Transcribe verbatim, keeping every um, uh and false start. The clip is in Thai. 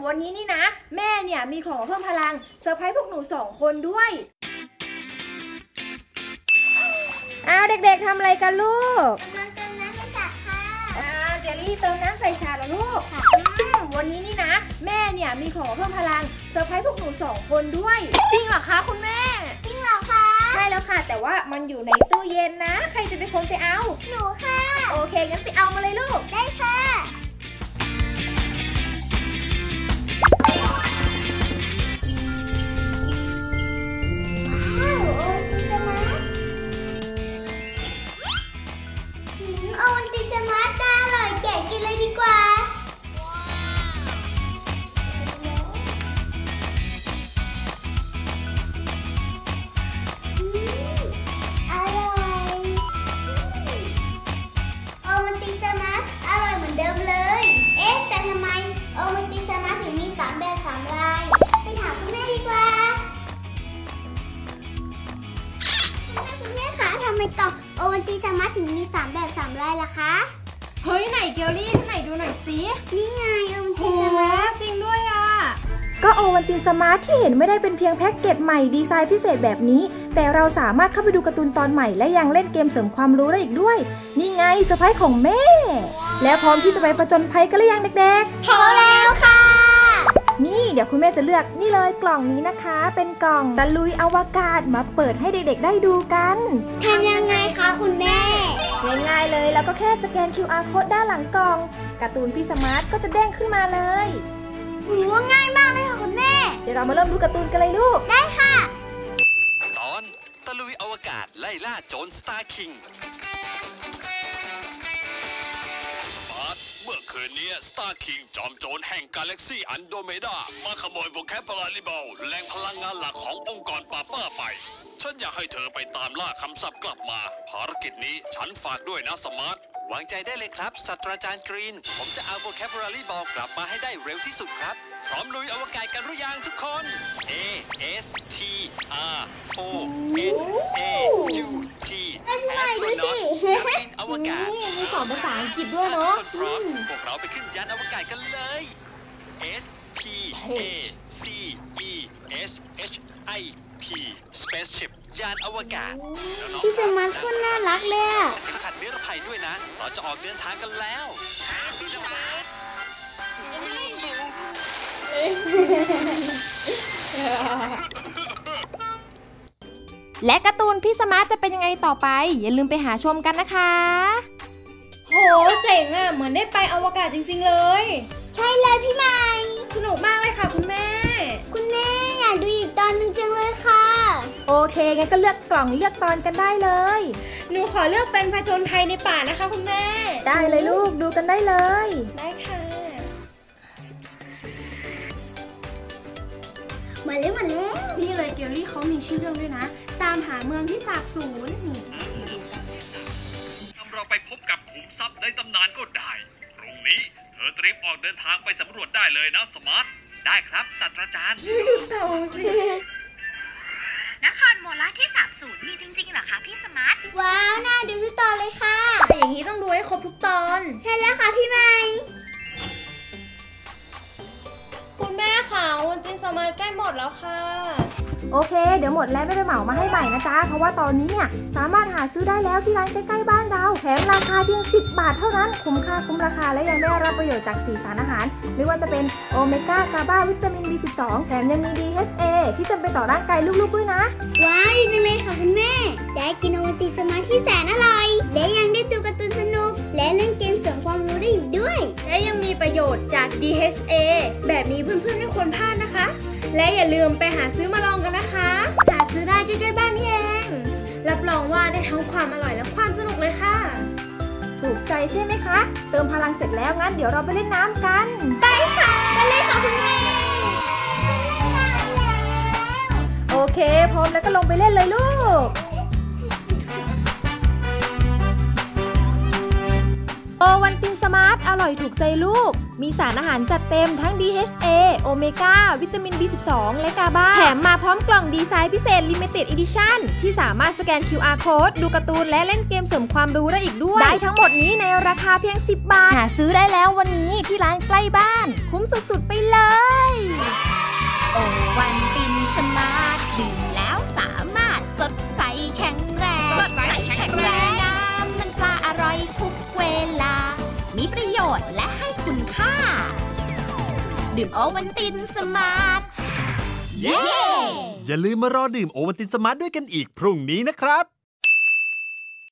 วันนี้นี่นะแม่เนี่ยมีของเพิ่มพลังเซอร์ไพรส์พวกหนูสองคนด้วยอ้าวเด็กๆทำอะไรกันลูกกำลังเติมน้ำใส่ถาดค่ะอ้าวเจลลี่เติมน้ำใส่ถาดแล้วลูกค่ะวันนี้นี่นะแม่เนี่ยมีของเพิ่มพลังเซอร์ไพรส์พวกหนูสองคนด้วยจริงเหรอคะคุณแม่จริงเหรอคะใช่แล้วค่ะแต่ว่ามันอยู่ในตู้เย็นนะใครจะเป็นคนไปเอาหนูค่ะโอเคงั้นไปเอามาเลยลูกได้ค่ะโอวัลตินสมาร์ทน่าอร่อยแกะกินเลยดีกว่าอร่อยโอวัลตินสมาร์ทอร่อยเหมือนเดิมเลยเอ๊ะแต่ทำไมโอวัลตินสมาร์ทถึงมีสามแบบสามลายไปถามคุณแม่ดีกว่าคุณแม่คะทำไมกล่องโอวัลตินสมาร์ทถึงมีสามแบบสามลายล่ะคะเฮ้ยไหนเกลลี่ไหนดูหน่อยสินี่ไงโอวัลตินสมาร์ทจริงด้วยอ่ะก็โอวัลตินสมาร์ทที่เห็นไม่ได้เป็นเพียงแพ็กเกจใหม่ดีไซน์พิเศษแบบนี้แต่เราสามารถเข้าไปดูการ์ตูนตอนใหม่และยังเล่นเกมเสริมความรู้ได้อีกด้วยนี่ไงเซอร์ไพรส์ของแม่แล้วพร้อมที่จะไปผจญภัยกันหรือยังเด็กๆพร้อมแล้วค่ะนี่เดี๋ยวคุณแม่จะเลือกนี่เลยกล่องนี้นะคะเป็นกล่องตะลุยอวกาศมาเปิดให้เด็กๆได้ดูกันทำยังไงคะคุณแม่ง่ายๆเลยแล้วก็แค่สแกน คิว อาร์ Code ด้านหลังกล่องการ์ตูนพี่สมาร์ทก็จะเด้งขึ้นมาเลยโหง่ายมากเลยค่ะคุณแม่เดี๋ยวเรามาเริ่มดูการ์ตูนกันเลยลูกได้ค่ะตอนตะลุยอวกาศไล่ล่าโจรสตาร์คิงเมื่อคืนนี้สตาร์คิงจอมโจรแห่งกาแล็กซี่อันโดเมดามาขโมยโวแคปลาริบอลแหล่งพลังงานหลักขององค์กรปาป้าไปฉันอยากให้เธอไปตามล่าคำศัพท์กลับมาภารกิจนี้ฉันฝากด้วยนะสมาร์ทวางใจได้เลยครับศาสตราจารย์กรีนผมจะเอาโวแคปลาริบอลกลับมาให้ได้เร็วที่สุดครับพร้อมลุยอวกาศกันหรือยังทุกคน A S T R O N A U T แอสโตรนอตบินอวกาศมีสอนภาษาอังกฤษด้วยเนาะพร้อมพวกเราไปขึ้นยานอวกาศกันเลย S P A C E S H I P Spaceship ยานอวกาศพี่สมาร์ทคนน่ารักเลยอ่ะขัดนิรภัยด้วยนะเราจะออกเดินทางกันแล้วพี่สมาร์ทและการ์ตูนพี่สมาร์ทจะเป็นยังไงต่อไปอย่าลืมไปหาชมกันนะคะโหเจ๋งอ่ะเหมือนได้ไปอวกาศจริงๆเลยใช่เลยพี่ใหม่สนุกมากเลยค่ะคุณแม่คุณแม่อยากดูอีกตอนนึงจังเลยค่ะโอเคงั้นก็เลือกกล่องเลือกตอนกันได้เลยหนูขอเลือกเป็นผจญภัยในป่านะคะคุณแม่ได้เลยลูกดูกันได้เลยได้ค่ะมาเลยมาเลยนี่เลยเกลลี่เขามีชื่อเรื่องด้วยนะตามหาเมืองที่สาบสูญนี่นำเราไปพบกับขุมทรัพย์ในตำนานก็ได้ตรงนี้เธอเตรียมออกเดินทางไปสำรวจได้เลยนะสมาร์ทได้ครับศาสตราจารย์ดูเต่าสินครโมราที่สาบสูญมีจริงๆเหรอคะพี่สมาร์ทว้าวน่าดูทุกตอนเลยค่ะแต่อย่างนี้ต้องดูให้ครบทุกตอนใช่แล้วค่ะพี่ใหม่คุณแม่ค่ะวันจินสมาร์ทใกล้หมดแล้วค่ะโอเคเดี๋ยวหมดแล้วไม่ได้เหมามาให้ใหม่นะจ๊ะเพราะว่าตอนนี้เนี่ยสามารถหาซื้อได้แล้วที่ร้านใกล้ๆบ้านเราแถมราคาเพียงสิบบาทเท่านั้นคุ้มค่าคุ้มราคาและยังได้รับประโยชน์จากสีสารอาหารไม่ว่าจะเป็นโอเมก้ากาบาวิตามิน บี สิบสอง แถมยังมี ดี เอช เอ ที่จำเป็นต่อร่างกายลูกๆด้วยนะว้าวดีจังเลยค่ะคุณแม่ได้กินโอวัลตินสมาร์ทที่แสนอร่อยและยังได้ดูการ์ตูนสนุกและเล่นเกมเสริมความรู้ได้อีกด้วยและยังมีประโยชน์จาก ดี เอช เอ แบบนี้เพื่อนๆไม่ควรพลาดนะคะและอย่าลืมไปหาซื้อมาลองกันนะคะหาซื้อได้ใกล้ๆบ้านนี่เองรับรองว่าได้ทั้งความอร่อยและความสนุกเลยค่ะถูกใจใช่ไหมคะเติมพลังเสร็จแล้วงั้นเดี๋ยวเราไปเล่นน้ำกันไปค่ะไปเลยค่ะคุณแม่โอเคพร้อมแล้วก็ลงไปเล่นเลยลูกโอวันตินสมาร์ทอร่อยถูกใจลูกมีสารอาหารจัดเต็มทั้ง ดี เอช เอ โอเมก้าวิตามิน บี สิบสอง และกาบาแถมมาพร้อมกล่องดีไซน์พิเศษ Limited Edition ที่สามารถสแกน คิว อาร์ Code ดูการ์ตูนและเล่นเกมเสริมความรู้ได้อีกด้วยได้ทั้งหมดนี้ในราคาเพียงสิบบาทหาซื้อได้แล้ววันนี้ที่ร้านใกล้บ้านคุ้มสุดๆไปเลยมีประโยชน์และให้คุณค่าดื่มโอวัลตินสมาร์ทเย้อย่าลืมมารอดื่มโอวัลตินสมาร์ทด้วยกันอีกพรุ่งนี้นะครับ